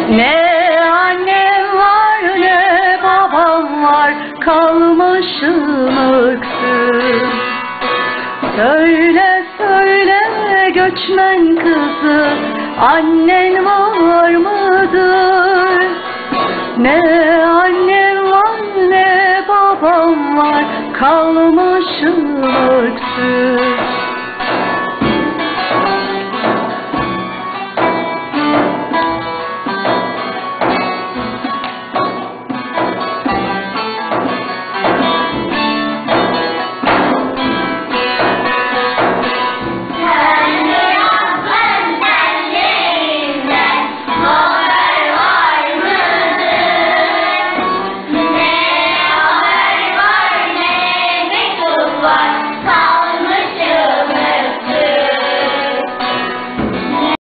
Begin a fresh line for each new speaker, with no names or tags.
Ne annem var ne babam var, kalmışım öksüz. Söyle söyle göçmen kızı, annen var mıdır? Ne annem var ne babam var, kalmışım öksüz.